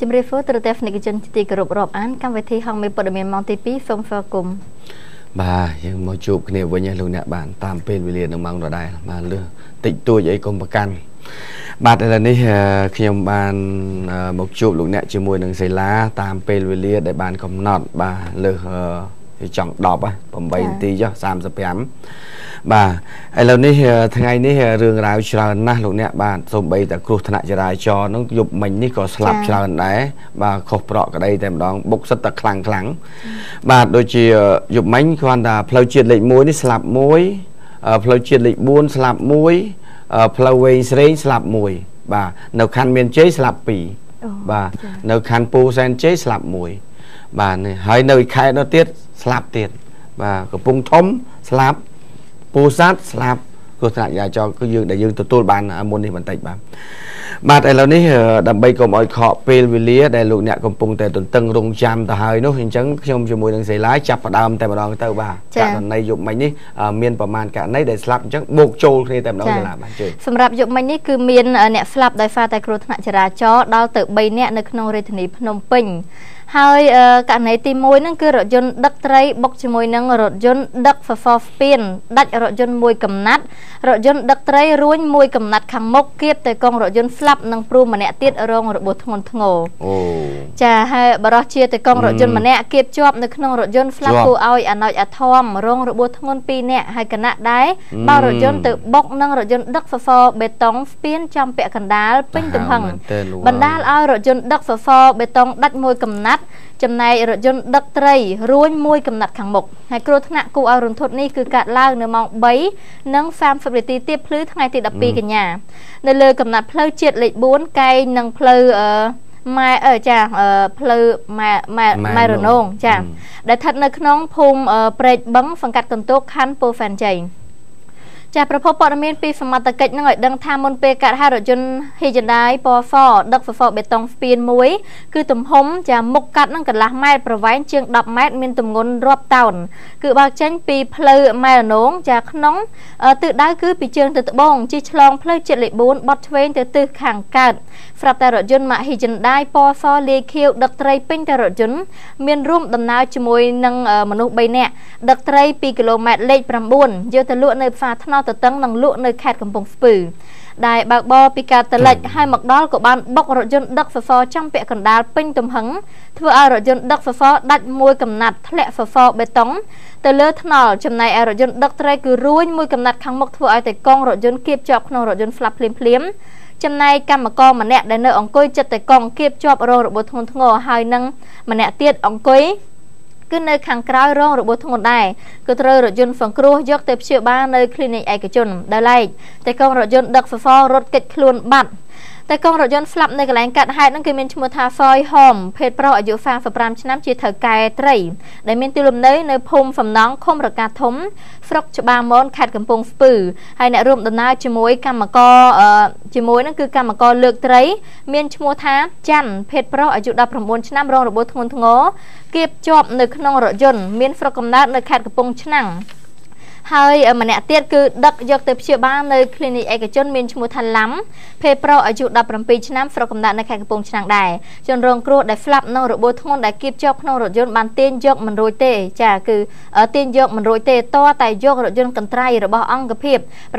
ជំរាបសួរទូរទស្សនិកជនទីគោរពរាប់អានកម្មវិធីហងមេព័ត៌មានម៉ោងទី 2 សូមស្វាគមន៍បាទយើងមកជួបគ្នាវិញលោកអ្នកបានតាមពេលវេលានឹងម៉ោងដដែលបានលឺតិចតួចអីកុំប្រកាន់បាទឥឡូវនេះខ្ញុំបានមកជួបលោកអ្នកជាមួយនឹងសេឡាតាមពេលវេលាដែលបានកំណត់បាទលើចង់10 8 នាទីចុះ 35 បាទឥឡូវនេះថ្ងៃនេះរឿងរ៉ាវច្រើនណាស់លោកអ្នកបាទសូម្បីតែគ្រោះថ្នាក់ចរាចរណ៍នឹងយប់មិញនេះក៏ស្លាប់ច្រើនដែរបាទខុសប្រក់ក្តីតែម្ដងបុកសិតតែខ្លាំងបាទដូចជាយប់មិញគ្រាន់តែផ្លូវជាតិលេខ 1 នេះស្លាប់ 1 ផ្លូវជាតិលេខ 4 ស្លាប់ 1 ផ្លូវវែងស្រេងស្លាប់ 1 បាទនៅខណ្ឌមានជ័យស្លាប់ 2 បាទនៅខណ្ឌពូសែនជ័យស្លាប់ 1 បាទនេះហើយនៅខេត្តនោះទៀតស្លាប់ទៀតបាទកំពង់ធំស្លាប់ពូសាត់ស្លាប់គ្រោះថ្នាក់ចរាចរណ៍គឺយើងដែលយើងទទួលបានមុននេះបន្តិចបាទឥឡូវនេះដើម្បីកុំឲ្យខកពេលវេលាដែលលោកអ្នកកំពុងតែទន្ទឹងរង់ចាំទៅហើយនោះអញ្ចឹងខ្ញុំជាមួយនឹងសេឡាចាប់ផ្ដើមតែម្ដងទៅបាទករណីយប់មិញនេះមានប្រមាណករណីដែលស្លាប់អញ្ចឹងបូកចូលគ្នាតែម្ដងសេឡាបាទជឿសម្រាប់យប់មិញនេះគឺមានអ្នកស្លាប់ដោយសារតែគ្រោះថ្នាក់ចរាចរណ៍ដល់ទៅ 3 នាក់នៅក្នុងរាជធានីភ្នំពេញហើយករណីទី1ហ្នឹងគឺរថយន្តដឹកត្រីបុកជាមួយនឹងរថយន្តដឹកហ្វហ្វស្ពានដាច់រថយន្តមួយកំណាត់រថយន្តដឹកត្រីរួញមួយកំណាត់ខាងមុខគៀបតែកងរថយន្តស្លាប់និងព្រួម្នាក់ទៀតរងរបួសធ្ងន់ធ្ងរអូចាហើយបរិះជាតែកងរថយន្តម្នាក់គៀបជាប់នៅក្នុងរថយន្តស្លាប់គួរឲ្យអណោចអាធម្មរងរបួសធ្ងន់ 2 នាក់ហើយគណៈដែរបើរថយន្តទៅបុកនឹងរថយន្តដឹកហ្វហ្វបេតុងស្ពានចំពាក់កណ្ដាលពេញទំហឹងបណ្ដាលឲ្យរថយន្តដឹកហ្វហ្វបេតុងដាច់មួយកំណាត់ចំណែករថយន្តដឹកត្រីរួញមួយកំណាត់ខាងមុខហើយគ្រោះថ្នាក់គួរឲ្យរន្ធត់នេះគឺកាត់ឡើងនៅម៉ោង 3 និង 30 នាទីទៀតភ្លឺថ្ងៃទី 12 កញ្ញានៅលើកំណាត់ផ្លូវជាតិលេខ 4 កែងនឹងផ្លូវផ្លូវម៉ែរនងចាដែលស្ថិតនៅក្នុងភូមិព្រែកបឹងសង្កាត់កន្ទោកខណ្ឌពោធិ៍សែនជ័យចាប្រភពព័ត៌មានពីសមត្ថកិច្ចនឹងឲ្យដឹងថាមុនពេលកាត់ហៅរថយន្ត Hyundai Polo ដឹកហ្វហ្វបេតុងស្ពានមួយគឺទំហំចាមុខកាត់នឹងកន្លះម៉ែត្រប្រវែងជាង 10 ម៉ែត្រមានទម្ងន់រាប់តោនគឺបើកចេញពីផ្លូវម៉ែរនងចាក្នុងទិសដៅគឺពីជើងទៅត្បូងជិះឆ្លងផ្លូវជាតិលេខ 4 បត់ឆ្វេងទៅទិសខាងកើតស្រាប់តែរថយន្ត Hyundai Polo លាយខៀវដឹកត្រីពេញតែរថយន្តមានរួមដំណើរជាមួយនឹងមនុស្ស 3 នាក់ដឹកត្រី2 គីឡូម៉ែត្រលេខ 9 យកទៅលក់នៅផ្សារថ្នល់តតឹងនឹងលក់នៅខេត្តកំពង់ស្ពឺដែលបើកបរពីការតលិចហើយមកដល់ក៏បានបុករថយន្តដឹកហ្វហ្វចំពាក់កណ្ដាលពេញទំហឹងធ្វើឲ្យរថយន្តដឹកហ្វហ្វដាច់មួយកំណាត់ធ្លាក់ហ្វហ្វបេតុងទៅលើថ្នល់ចំណែកឯរថយន្តដឹកត្រីគឺរួញមួយកំណាត់ខាងមុខធ្វើឲ្យតែកង់រថយន្តគៀបជាប់ក្នុងរថយន្តស្លាប់ភ្លាមចំណែកកម្មករម្នាក់ដែលនៅអង្គុយចិត្តតែកង់គៀបជាប់រងរបួសធ្ងន់ធ្ងរហើយនឹងម្នាក់ទៀតអង្គុយគឺនៅខាងក្រោយរងរបួសធ្ងន់ដែរគឺត្រូវរថយន្តសង្គ្រោះយកទៅព្យាបាលនៅគ្លីនិកឯកជនដែលឡែកតែកងរថយន្តដឹកហ្វហ្វរត់គេចខ្លួនបាត់តែកងរថយន្តស្លាប់នៅកន្លែងកាត់ហេតុហ្នឹងគឺមានឈ្មោះថាហ្វយហមភេទប្រុសអាយុ45ឆ្នាំជាថៅកែត្រីដែលមានទីលំនៅនៅភូមិសំណង់ឃុំរកាធំស្រុកច្បារមនខេត្តកំពង់ស្ពឺហើយអ្នករួមដំណើរជាមួយកម្មករជាមួយហ្នឹងគឺកម្មករលើកត្រីមានឈ្មោះថាច័ន្ទភេទប្រុសអាយុ19ឆ្នាំរងរបួសធ្ងន់ធ្ងរគៀបជាប់នៅក្នុងរថយន្តមានស្រុកកំណើតនៅខេត្តកំពង់ឆ្នាំងហើយម្នាក់ទៀតគឺដឹកយកទៅព្យាបាលនៅគ្លីនិកឯកជនមានឈ្មោះថាឡាំភេទប្រុសអាយុ17ឆ្នាំស្រុកកំណើតនៅខេត្តកំពង់ឆ្នាំងដែរជនរងគ្រោះដែលស្លាប់នៅរបួសធ្ងន់ដែលគៀបជាប់ក្នុងរថយន្តបានទាញយកមិនរួចទេចាគឺទាញយកមិនរួចទេតតែយករថយន្តកន្ត្រៃរបស់អង្គភាព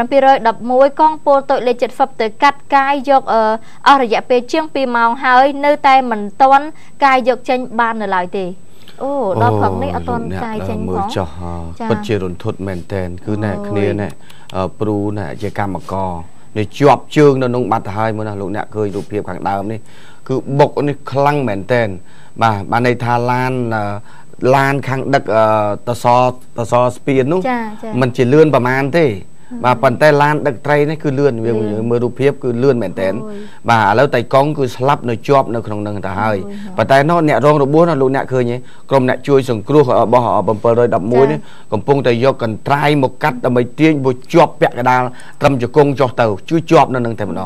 711កងពលតូចលេខ70ទៅកាត់កាយយកអស់រយៈពេលជាង 2 ម៉ោងហើយនៅតែមិនទាន់កាយយកចេញបាននៅឡើយទេអូដល់ព្រឹកនេះអត់ទាន់កាយចេញផងមើលចោះពិតជារន្ធត់មែនតែនគឺណែគ្នាណែព្រូណែជាកម្មករនេះជាប់ជើងនៅក្នុងបាត់ទៅហើយមើលណាលោកអ្នកឃើញរូបភាពខាងដើមនេះគឺបុកនេះខ្លាំងមែនតែនបាទបានន័យថាឡានខាងដឹកតសស្ពាននោះมันជាលឿនប្រមាណទេបាទប៉ុន្តែឡានដឹកត្រីនេះគឺលឿនវាមើលរូបភាពគឺលឿនមែនតែនបាទឥឡូវតៃកង់គឺស្លាប់នៅជាប់នៅក្នុងនឹងទៅហើយប៉ុន្តែនោះអ្នករងរបួសលោកអ្នកឃើញទេក្រុមអ្នកជួយសង្គ្រោះរបស់711នេះកំពុងតែយកកន្ត្រៃមកកាត់ដើម្បីទាញមកជាប់ពាក់កណ្ដាលត្រឹមជង្គង់ចុះទៅជួយជាប់នៅនឹងតែម្ដង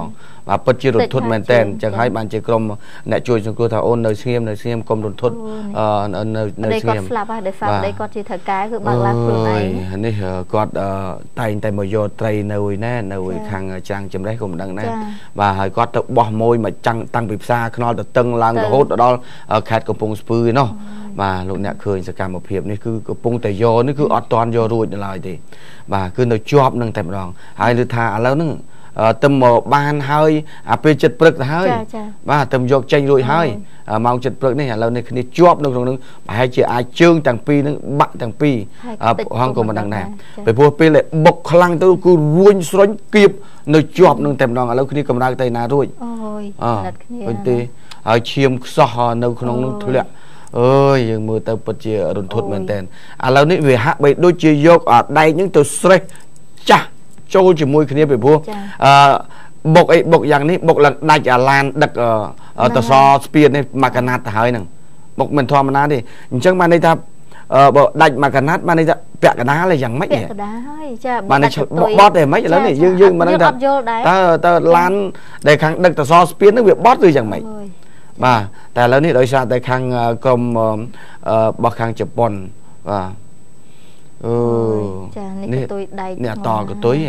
và bật chia rụt thốt mền tên chẳng hay bạn chỉ cầm nè chui trong cô thảo ôn nơi xem cầm rụt thốt nơi xem và đây có chỉ thật cái cứ bằng lá phương này này có tay mồi vô tay nơi nè nơi khang trang chấm đấy cũng đằng nè và hơi có tập bỏ môi mà tăng bịp xa nó được tầng lang hốt ở đó khát cầm pung spư nó và lúc nè khơi sẽ cảm một hiệp này cứ pung tay vô nó cứ ọt toàn vô rồi lại thì và cứ nó chọp nâng tèm đòn hai đứa thà lâu nữa tầm một ban hơi pe chật bực hơi và tầm vô tranh rồi hơi mong chật bực này lâu này khi chọp nó hai chị ai chương tàng pi nó bạn tàng pi hoang của mình đằng này phải vô pe lại bộc khăng tôi cứ ruin xoắn kịp nó chọp nâng tèm đòn lâu khi cầm ra tay nào rồi bên tì chiêm sò nó không thôi lẹ ơi nhưng mưa tao bật chia đồn thốt mình tên lâu này về hạ bị đôi chia vô ở đây những từ stress chà cho chỉ môi kia bị vua bọc dạng này bọc là đại ở lan đặt tờ so speed này mà cái nát hơi nè bọc mình thoa mà nát đi chẳng mà đây ta đại mà cái nát mà đây ta vẽ cái đá là dạng mấy nhỉ mà này bót để mấy lớn này dương mà đang ta lan để kháng đặt tờ so speed nó bị bót từ dạng mấy màแต่แล้วนี่โดยสารแต่ข้างกรมบข้างญี่ปุ่นว่านี่เนี่ยต่อกับตุ้ย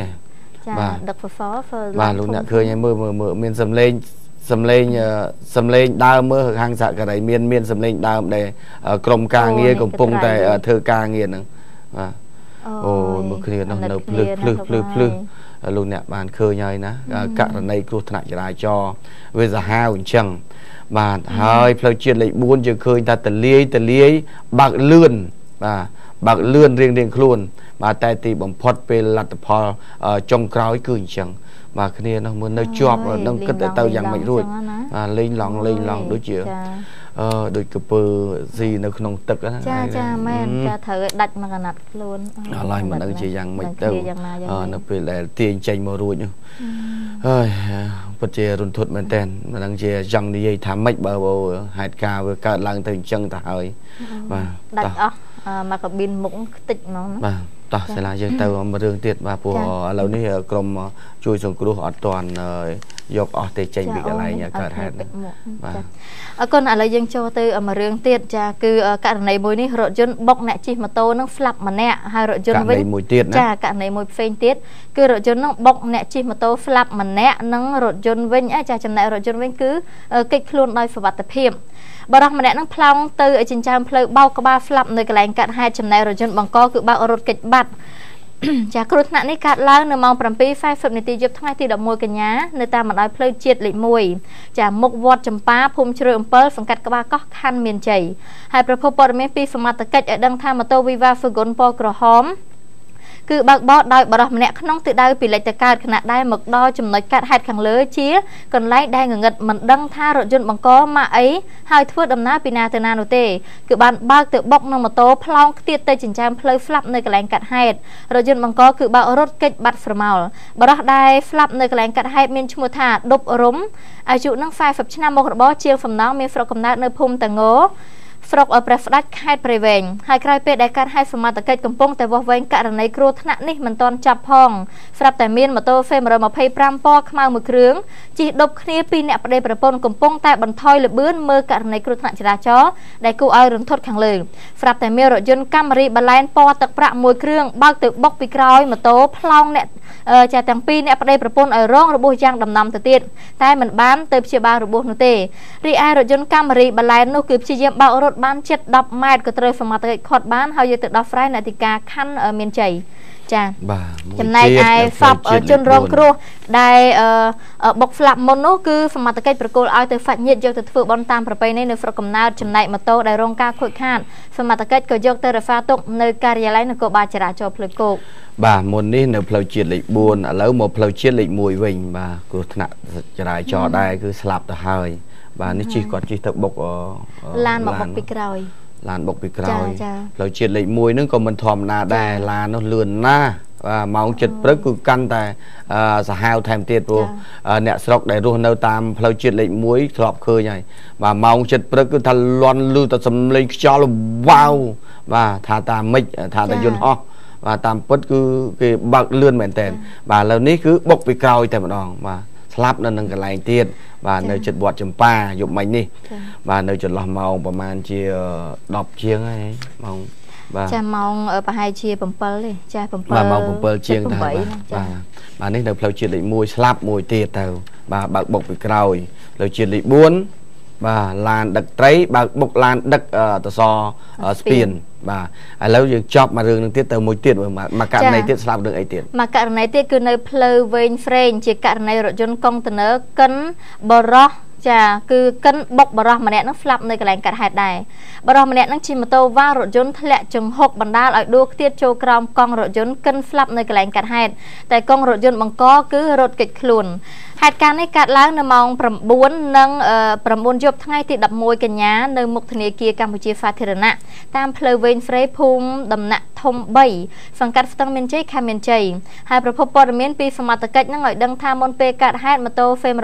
ว่าลุงเนี่ยเคยยังมือเมียนสำเร็จดาวมือข้างสักกระไรเมียนสำเร็จดาวในกรมกลางเงี้ยกรมปงแต่เธอกลางเงี้ยนึงว่าโอ้เมื่อคืนน้องเราพลึกลุงเนี่ยบ้านเคยยังนะกะในครูถนัดจะได้จอเวลาห้าวจังmà hơi phơi chuyện lại buôn chưa khơi ta tờ liế bạc lươn riêng luôn mà tay thì bằng phật về lạt phò trong cõi cười chẳng mà cái này nó muốn nơi chọp nó cất tao dạng mạnh rồi lên lòng đối chiều đôi cặp gì nó không tật á cha men cha thử đặt mà nạt luôn lại mà nó chỉ dạng mạnh đâu nó về là tiền tranh mà rồi nhá ơi bật chia run thốt men tên mà đang chia răng đi dây thám mạch bờ bầu hạt cà với cả lăng từng chân ta hơi và đặt mà có pin mũng tịch nó ต่อเสร็จแล้วยังเติมมาเรื่องเตี้ยมาปัวเรานี่กรมช่วยส่งครูอัดตอนยกออกเตะใจบิกอะไรเนี่ยเกิดเหตุก่อนอะไรยังโชว์ตือมาเรื่องเตี้ยจะคือการในมวยนี่รถยนต์บกแหนจีมาโตนั่งฟลับมาแหนให้รถยนต์วิ่งจ้าการในมวยเฟนเตี้ยคือรถยนต์นั่งบกแหนจีมาโตฟลับมาแหนนั่งรถยนต์วิ่งจ้าจำแนกรถยนต์วิ่งคือกิจคลุนโดยสวัสดิ์เพียบบารมาแนะนั่งพลองตือจินจามเพลเบากระบาฟลับในกระแลงกัดให้จำแนกรถยนต์บังกอคือบารถกิจบัตรจากครุฑนั้นในการล้างในมองปรำปีไฟฝึกในตียุบทั้งไอตีดอกมวยกันยะในตามันได้เพลเจียดหลีมวยจากมกวอดจำปาภูมิเฉลิมเปิลสังกัดกระบาก็คันเมียนใจให้ประพบปรเมปีสมัติเกิดดังทามาโตวิวาฝึกกลปอกระหอมคือบางบอสได้บารมาแนะน้องติดได้ปีเล็กแต่การขณะได้หมึกดอจำนวนการหัดขังเลือเชี่ยก่อนไล่ได้เงินมันดังท่ารถยนต์บังกอมาไอให้ทั่วดำน้าปีนาเตนาโนเตคือบางบ้าเตะบกนมาโตพลองเตี้ยเตจินจามเพลฟลับในกระแลงกัดหัดรถยนต์บังกอคือบางรถเกิดบัตรฟรมาลบารได้ฟลับในกระแลงกัดหัดมีชั่วท่าดบรุมอายุนั่งไฟฝับชนะมกระบอเชียงฝั่งน้องมีฟรกำนัดในภูมิแต่งโง่ฟรอกเอาประดัดให้ประเวงให้ใครเป็ดได้การให้สมาตะเกิดกำปงแต่ว่าเวงการในครูธนะนี่มันตอนจับพองสลับแต่เมียนมาโตเฟมเรามาเพย์ปรามปอกมามือเครื่องจีดบเคลียปีเนี่ยประเดี๋ยวประปนกำปงแต่บรรทอยหรือเบื้อนมือการในครูธนะจราจรได้กูเอารุ่นทดขังเลยสลับแต่เมียรถยนต์กัมรีบาลานปอตักประมือเครื่องบ้าตึกบกปีกรอยมาโตพลองเนี่ยจากต่างปีเนี่ยประเดี๋ยวประปนร้องระบุย่างดำนำติดแต่เหมือนบ้านเติมเชียบาระบุนุเตรีไอรถยนต์กัมรีบาลานนุคือเชียบารถบ้านเจ็ดดับไม้ก็เตยสมัติขอดบ้านเขาอยู่ติดดอกไฟนาฬิกาขั้นเมียนใจจ้าจำนายไอฟับจนรองครัวได้บกฟลับมนุคือสมัติเกิดประกอบเอาแต่ฝันยึดยกแต่ฝึกบอลตามประเพณีในฝรั่งนาจำนายมาโตได้รองการขุดข้านสมัติเกิดก็ยกแต่ฟ้าตกในการยาไลในกบาจราจรเพลโกบ่ามนนี้ในเพลเชียดเหล็กบุญแล้วหมดเพลเชียดเหล็กมวยวิ่งบ่ากูถนัดจราจรได้คือสลับแต่หายบ่านี่จีก่อนจีตกบกลานบกปีกรอยลานบกปีกรอยเราเชียดเหล็กมวยนึกก็มันทอมนาได้ลานnóเลื่อนหน้าว่าเมาจิตปรึกกูกันแต่สหายแถมเตี้ยปูเนี่ยสลกได้รู้เนื้อตามเพลเชียดเหล็กมวยครอบเคยไงว่าเมาจิตปรึกกูทันล้อนลือแต่สำเร็จจอลว้าวว่าทาตามไม่ทาแต่ยนฮอvà tam put cứ cái bạc lươn mền tèn và lầnนี้คือบกไปกรอยแต่มันออกมาสស្លាប់នៅនឹងកន្លែងទៀតបាទនៅចិត្តវត្តចម្ប៉ាយប់មិញនេះបាទនៅចន្លោះម៉ោងប្រហែលជា10ជាងហើយម៉ោងបាទចាម៉ោងប្រហែលជា7ទេចា7បាទម៉ោង7ជាងដែរបាទនេះនៅផ្លូវជាតិលេខ1ស្លាប់មួយទៀតទៅបាទបើកបុកពីក្រោយផ្លូវជាតិលេខ4បាទឡានដឹកត្រីបើកបុកឡានដឹកតសស្ពានបាទឥឡូវយើងចប់មករឿងនឹងទៀតទៅមួយទៀតមកករណីទៀតស្លាប់រឿងអីទៀតមកករណីទៀតគឺនៅផ្លូវវែងស្រេងជាករណីរថយន្តកុងតឺន័រកិនបរោះចាគឺកិនបុកបរោះម្នាក់នឹងស្លាប់នៅកន្លែងកាត់ហេតុដែរបរោះម្នាក់នឹងជិះម៉ូតូវ៉ារថយន្តធ្លាក់ចង្ហុកបណ្ដាលឲ្យដួលខ្ទាតចូលក្រោមកង់រថយន្តកិនស្លាប់នៅកន្លែងកាត់ហេតុតែកង់រថយន្តបង្កគឺរត់គេចខ្លួនហេតុការណ៍នេះកើតឡើងនៅម៉ោង9 និង9 យប់ថ្ងៃទី11កញ្ញានៅមុខធនាគារកម្ពុជាសាធារណៈតាមផ្លូវវែងស្រេភូមិដំណាក់ធំ3សង្កាត់ស្ទឹងមានជ័យខេមមានជ័យហើយប្រភពព័ត៌មានពីសមត្ថកិច្ចនឹងឲ្យដឹងថាមុនពេលកើតហេតុម៉ូតូ Fame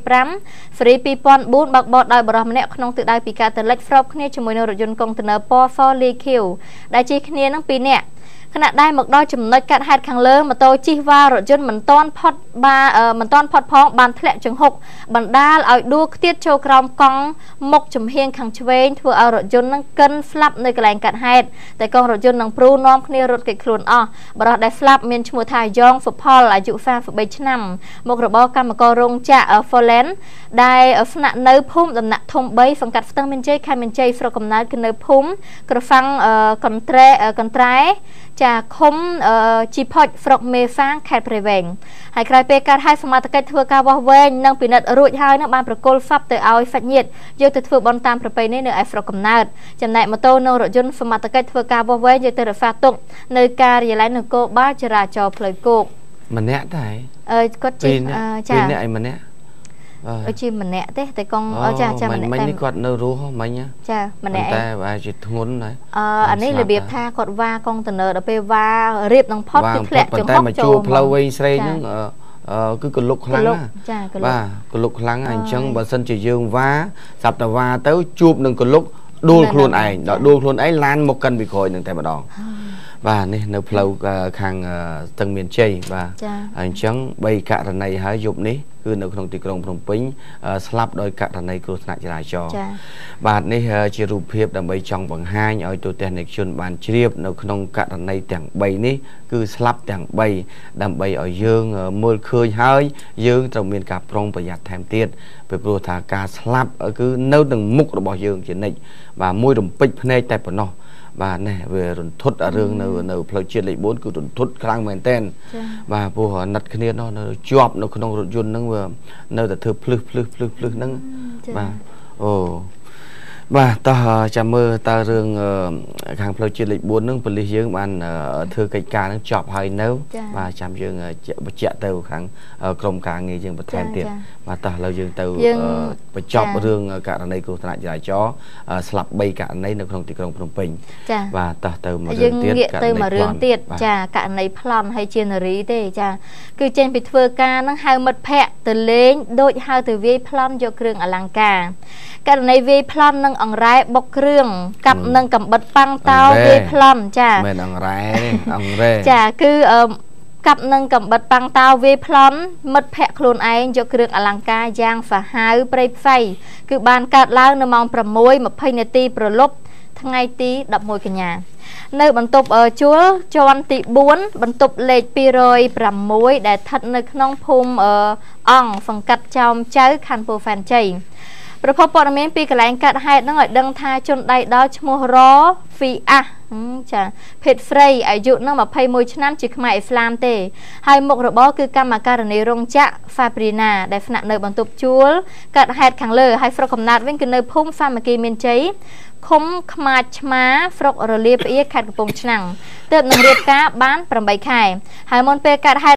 125 ស៊េរី 2004 បើកបោតដោយបរិះម្នាក់ក្នុងទិសដៅពីការទៅលិចស្របគ្នាជាមួយនឹងរថយន្តកុងតឺន័រពណ៌សលីខៀវដែលជិះគ្នានឹង2នាក់ខណៈដែលមកដល់ចំណុចកាត់ហេតុខាងលើម៉ូតូជិះវ៉ារថយន្តមិនទាន់ផុតផងបានធ្លាក់ចង្ហុកបណ្ដាលឲ្យដួលខ្ទាតចូលក្រោមកង់មុខចំហៀងខាងឆ្វេងធ្វើឲ្យរថយន្តនឹងកិនស្លាប់នៅកន្លែងកាត់ហេតុតែកង់រថយន្តនឹងព្រូនាំគ្នារត់គេចខ្លួនអស់បរិះដែលស្លាប់មានឈ្មោះថាយ៉ងសុផលអាយុ33ឆ្នាំមុខរបរកម្មកររោងចក្រ Folen ដែលស្នាក់នៅភូមិដំណាក់ធំ3សង្កាត់ស្ទឹងមានជ័យខេមមានជ័យស្រុកកំណើតគឺនៅភូមិក្រហ្វាំងកន្ត្រែចាឃុំជីផុចស្រុកមេសាងខេត្តព្រៃវែងហើយក្រោយពេលកើតហេតុសមត្ថកិច្ចធ្វើការវាស់វែងនិងពិនិត្យរួចហើយនឹងបានប្រគល់សពទៅឲ្យសាច់ញាតិយកទៅធ្វើបន់តាមប្រពៃណីនៅឯស្រុកកំណើតចំណែកម៉ូតូនិងរថយន្តសមត្ថកិច្ចធ្វើការវាស់វែងយកទៅរក្សាទុកនៅការិយាល័យនគរបាលចរាចរណ៍ផ្លូវគោកម្នាក់ដែរគាត់ជិះចា2នាក់ឯម្នាក់ជាម្នាក់ទេតែកងចាម្នាក់តែមិញនេះគាត់នៅរស់មិញចាម្នាក់តែបែរជាធ្ងន់ហើយអានេះរបៀបថាគាត់វ៉ាកងតឺន័រដល់ពេលវ៉ារៀបនឹងផុតគឺធ្លាក់ចង្ហុកចូលផ្លូវវែងស្រេងហ្នឹងគឺកលុកខ្លាំងណាចាបាទកលុកខ្លាំងអញ្ចឹងបើសិនជាយើងវ៉ាសាប់តែវ៉ាទៅជួបនឹងកលុកដួលខ្លួនឯងដល់ដួលខ្លួនឯងឡានមកកិនពីក្រោយនឹងតែម្ដងបាទនេះនៅផ្លូវខាងស្ទឹងមានជ័យបាទអញ្ចឹង3ករណីហើយយប់នេះគឺនៅក្នុងទីក្រុងភ្នំពេញស្លាប់ដោយករណីគ្រោះថ្នាក់ចរាចរណ៍បាទនេះជារូបភាពដើម្បីចង់បង្ហាញឲ្យទូទាំងអ្នកជនបានជ្រាបនៅក្នុងករណីទាំង3នេះគឺស្លាប់ទាំង3ដើម្បីឲ្យយើងមើលឃើញហើយយើងត្រូវមានការប្រុងប្រយ័ត្នថែមទៀតពីព្រោះថាការស្លាប់គឺនៅនឹងមុខរបស់យើងជានិច្ចបាទមួយរំពេចភ្នែកតែប៉ុណ្ណោះបាទនេះវារន្ធត់រឿងនៅផ្លូវជាតិលេខ4គឺរន្ធត់ខ្លាំងមែនទែនបាទព្រោះអាណិតគ្នានោះនៅជាប់នៅក្នុងរថយន្តហ្នឹងវានៅតែធ្វើភ្លឹះហ្នឹងបាទអូបាទតោះចាំមើលតើរឿងខាងផ្លូវជាតិលេខ4ហ្នឹងប៉ូលីសយើងបានធ្វើកិច្ចការហ្នឹងចប់ហើយនៅបាទចាំយើងបញ្ជាក់ទៅខាងក្រុមការងារយើងបន្ថែមទៀតបាទតោះឥឡូវយើងទៅបញ្ចប់រឿងករណីគ្រោះថ្នាក់ចរាចរណ៍ស្លាប់3ករណីនៅក្នុងទីក្រុងភ្នំពេញបាទតោះទៅមួយរឿងទៀតទៅមួយរឿងទៀតចាករណីប្លន់ហើយជានារីទេចាគឺចេញពីធ្វើការហ្នឹងហៅមិត្តភ័ក្តិទៅលេងដូចហៅទៅវាយប្លន់យកគ្រឿងអលង្ការករណីវាយប្លន់នឹងអង្រែបុកគ្រឿងកាប់នឹងកំបិតប៉ាំងតោវាយប្លន់ចាមិនអង្រែអង្រែចាគឺកាប់នឹងកំបិតប៉ាំងតោវាយប្លន់មិត្តភ័ក្តិខ្លួនឯងយកគ្រឿងអលង្ការយ៉ាងសាហាវព្រៃផ្សៃគឺបានកើតឡើងនៅម៉ោង 6:20 នាទីព្រលប់ថ្ងៃទី11កញ្ញានៅបន្ទប់ជួលជាន់ទី4បន្ទប់លេខ206ដែលស្ថិតនៅក្នុងភូមិអង្គសង្កាត់ចោមចៅខណ្ឌពោធិ៍សែនជ័យប្រភពព័ត៌មានពីកន្លែងកាត់ហេតុនឹងឲ្យដឹងថាជនដៃដល់ឈ្មោះរហ្វីអាសចាភេទស្រីអាយុនឹង21ឆ្នាំជាខ្មែរអ៊ីស្លាមទេហើយមុខរបរគឺកម្មការនីរោងចក្រ Fabrina ដែលស្នាក់នៅបន្ទប់ជួលកាត់ហេតុខាងលើហើយស្រុកកំណើតវិញគឺនៅភូមិសាមគ្គីមានជ័យឃុំខ្មាចឆ្មាស្រុករលាផ្អៀខេត្តកំពង់ឆ្នាំងទើបនឹងរៀបការបាន8ខែហើយមុនពេលកាត់ហេតុ